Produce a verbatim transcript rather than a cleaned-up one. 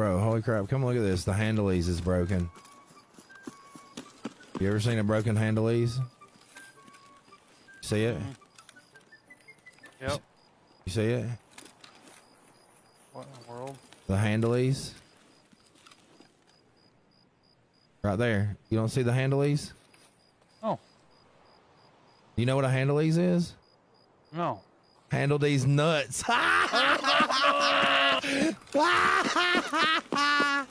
Bro, holy crap. Come look at this. The handleys is broken. You ever seen a broken handleys? See it? Mm-hmm. Yep. You see it? What in the world? The handleys. Right there. You don't see the handleys? Oh. You know what a handleys is? No. Handle these nuts.